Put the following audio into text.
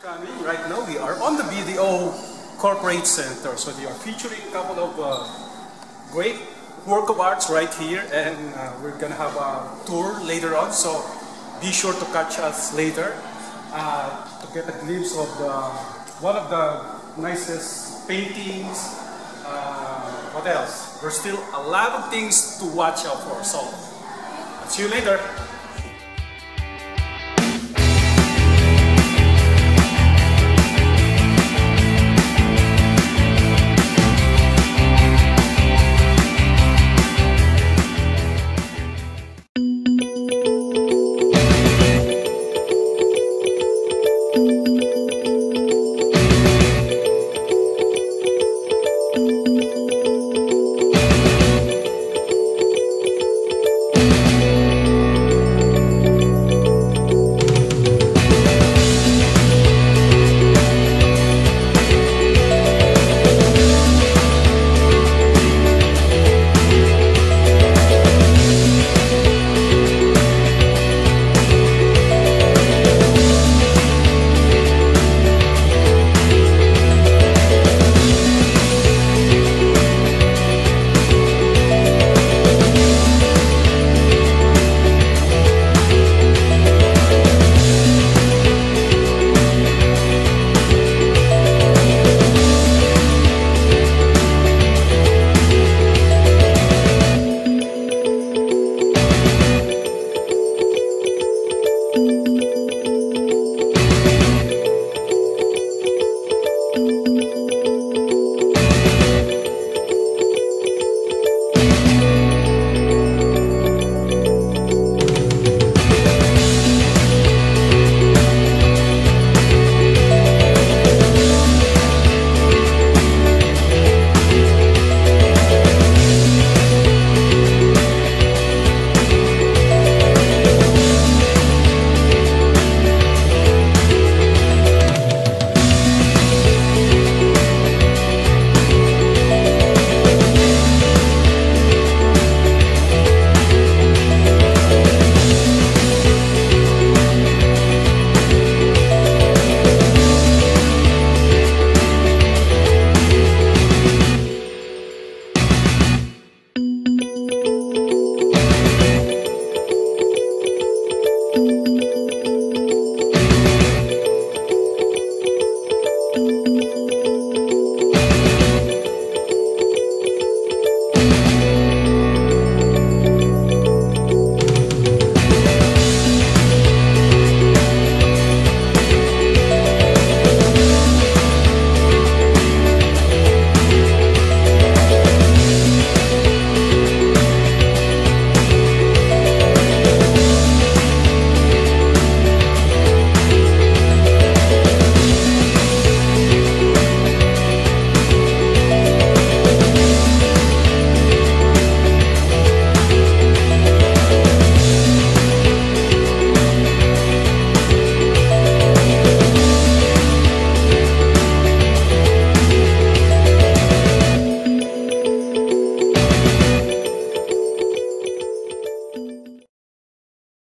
Coming right now, we are on the BDO Corporate Center. So they are featuring a couple of great work of arts right here, and we're gonna have a tour later on. So be sure to catch us later to get a glimpse of one of the nicest paintings. What else? There's still a lot of things to watch out for. So I'll see you later. Thank you.